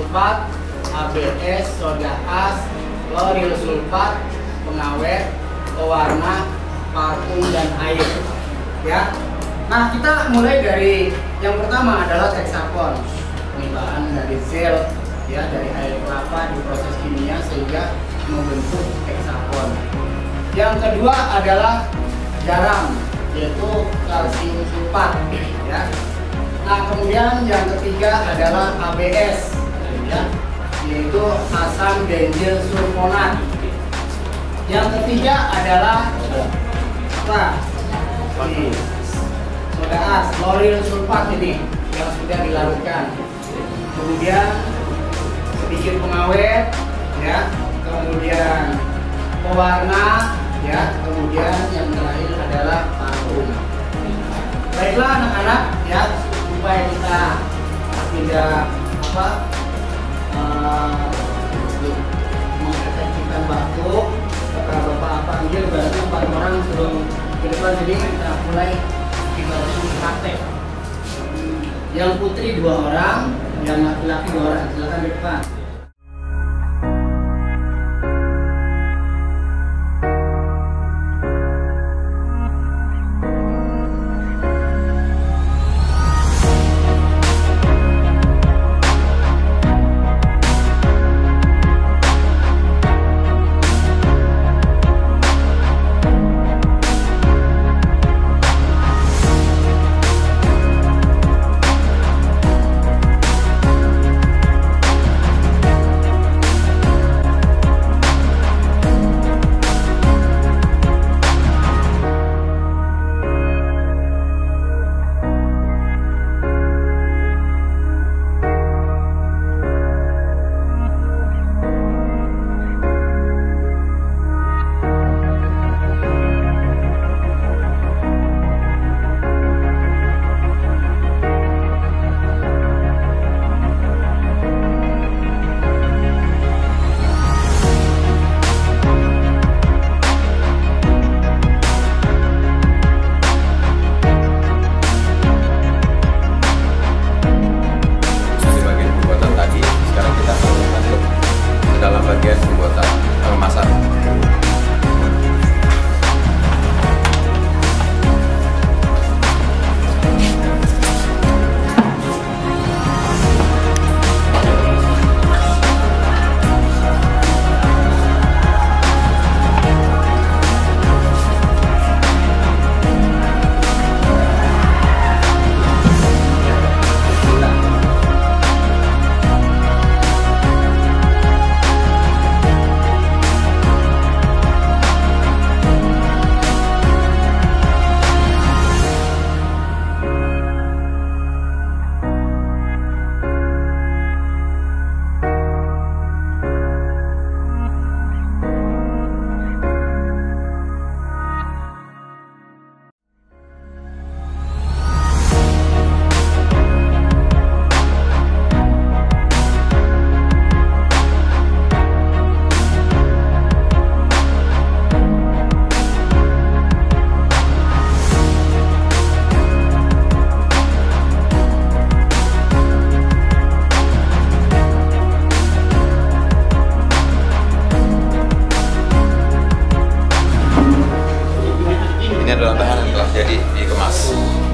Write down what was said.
sulfat, ABS, soda as, lauryl sulfat, pengawet, pewarna, parfum dan air. Ya. Nah, kita mulai dari yang pertama adalah hexapon. Penggunaan dari gel ya, dari air kelapa diproses kimia sehingga membentuk hexapon. Yang kedua adalah garam, yaitu kalsium sulfat ya. Nah, kemudian yang ketiga adalah ABS ya, yaitu asam benzoil sulfonat. Yang ketiga adalah apa? Ini soda as, lauryl sulfat ini yang sudah dilarutkan. Kemudian sedikit pengawet ya, kemudian pewarna ya, kemudian yang terakhir adalah parfum. Baiklah anak-anak ya, supaya kita tidak mengefektifkan waktu, kalau Bapak panggil berarti 4 orang suruh ke depan, jadi kita mulai kita langsung praktek. Yang putri 2 orang, yang laki-laki 2 orang, silakan di depan. Ini adalah bahan yang telah jadi dikemas.